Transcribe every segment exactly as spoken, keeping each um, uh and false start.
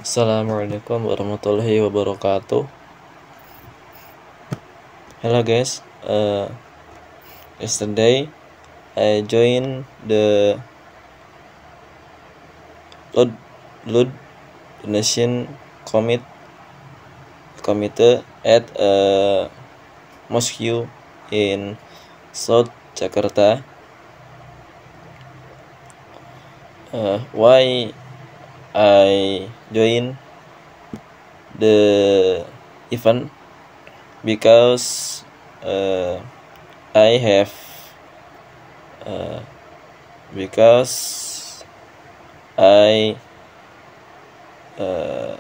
Assalamualaikum warahmatullahi wabarakatuh. Hello guys, uh, yesterday I joined the Load Load Donation Commit Committee at a mosque in South Jakarta. Uh, why I join the event? Because uh, I have uh, because I uh,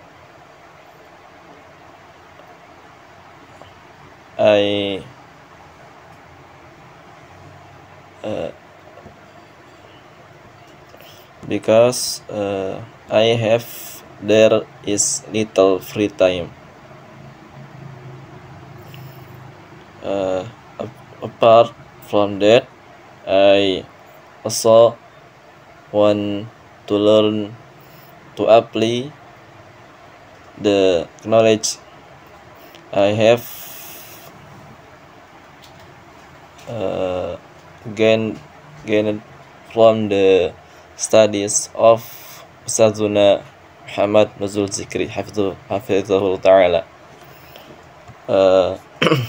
I uh, because uh, I have there is little free time. Uh, apart from that, I also want to learn to apply the knowledge I have uh, gained gained from the studies of Ustadzuna Muhammad Nuzul Zikri hafizahullah ta'ala. Uh,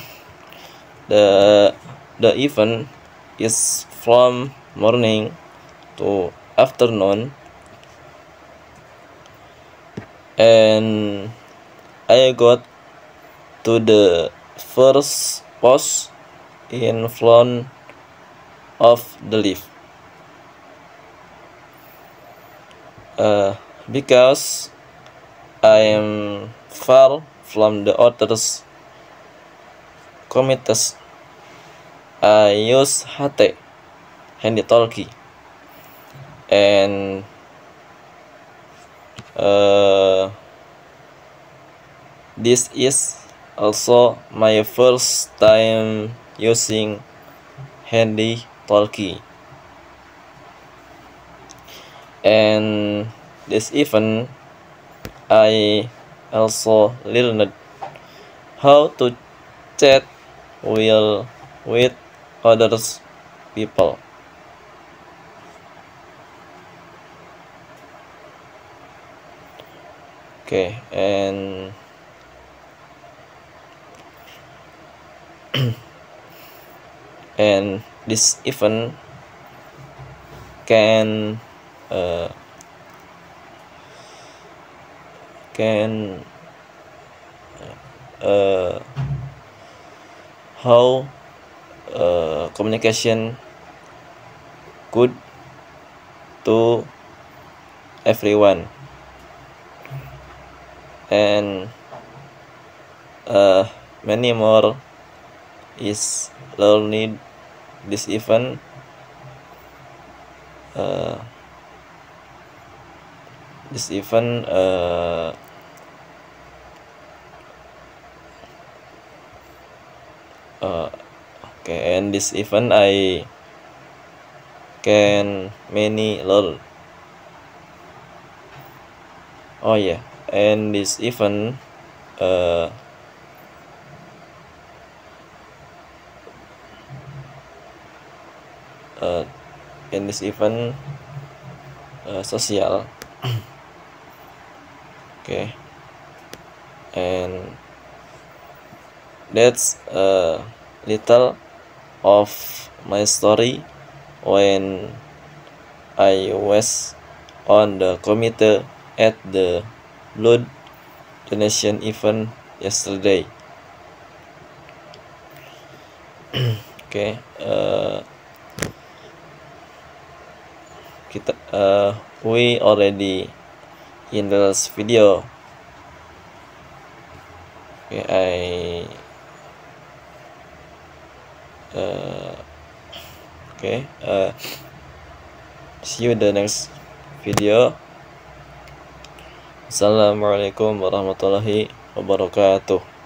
the the event is from morning to afternoon, and I got to the first post in front of the lift. Uh, because I am far from the others committees, I use H T, handy talkie, and uh, this is also my first time using handy talkie. And this event I also learned how to chat with with others people. Okay, and and this event can uh, can uh, how uh, communication good to everyone, and uh, many more is learning this event. Uh, this event uh, uh, okay, and this event I can many learn. Oh yeah, and this event uh, uh, in this event uh, social. Okay, and that's a little of my story when I was on the committee at the blood donation event yesterday. Okay, uh, kita uh, we already in the last video. Okay, I uh, okay uh, see you the next video. Assalamualaikum warahmatullahi wabarakatuh.